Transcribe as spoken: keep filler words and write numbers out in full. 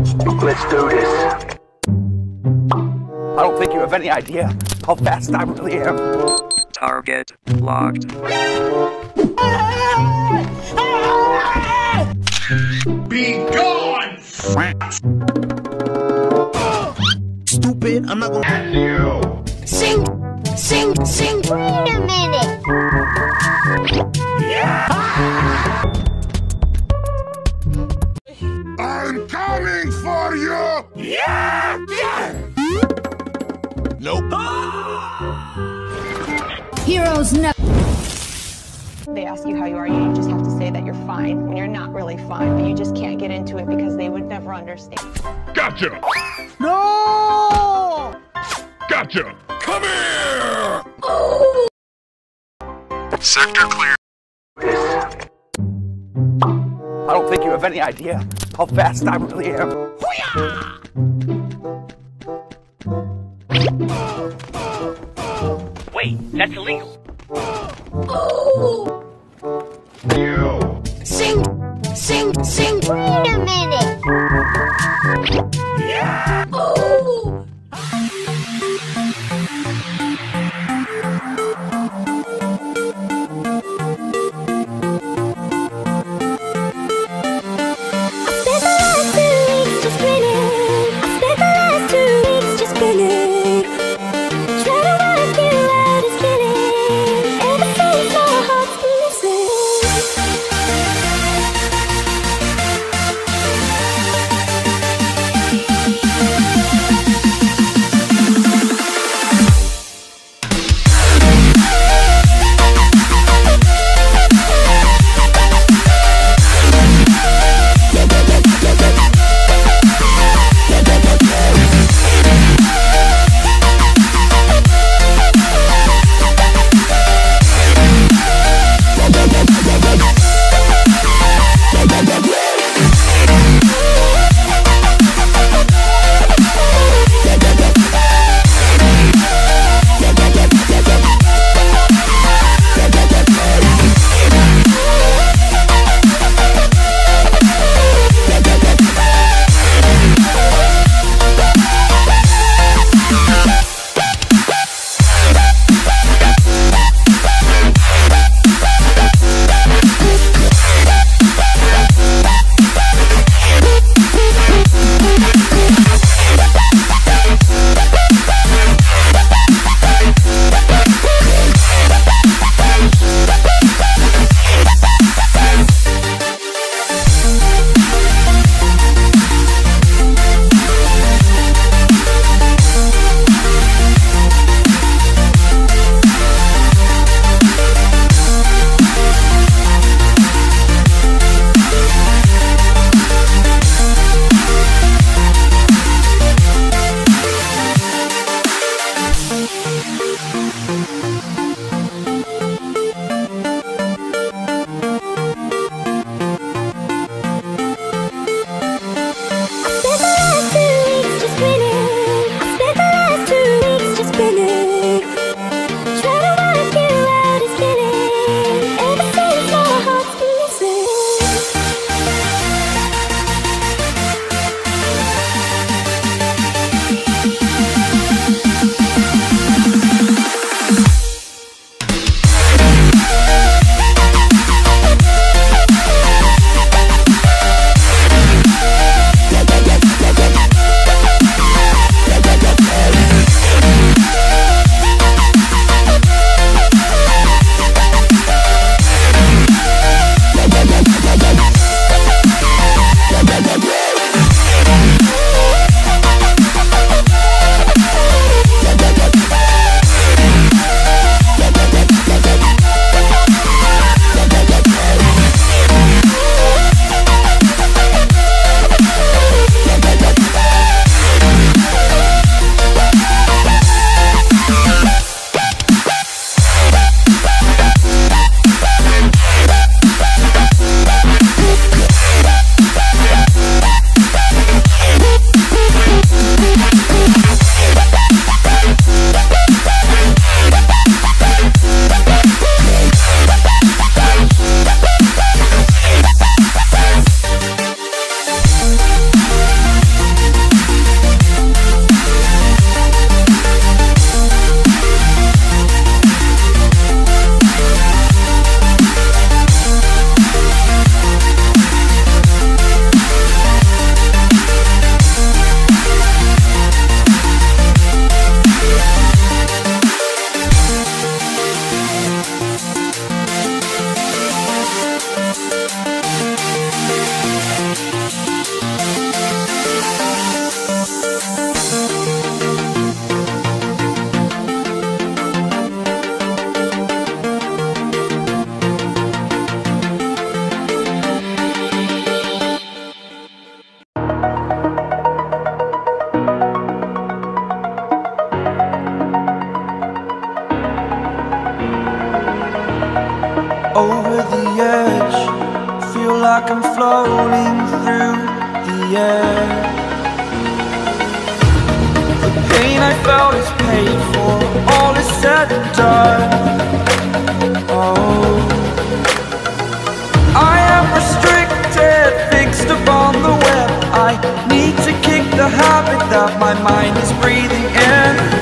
Let's do this. I don't think you have any idea how fast I really am. Target locked. Be gone! Stupid, I'm not gonna At you! Sing! Sing! Sing! Wait a minute! Yeah! I'm coming for you! Yeah! Yeah! Nope. Heroes never. They ask you how you are, you just have to say that you're fine when you're not really fine, but you just can't get into it because they would never understand. Gotcha! No! Gotcha! Come here! Oh. Sector clear. I don't think you have any idea how fast I really am. Wait, that's illegal. Oh. You! Sing! Sing! Sing! Wait a minute! Yeah! Oh. Try to work you out is killing. Ever since my heart's like I'm floating through the air. The pain I felt is paid for, all is said and done. Oh, I am restricted, fixed upon the web. I need to kick the habit that my mind is breathing in.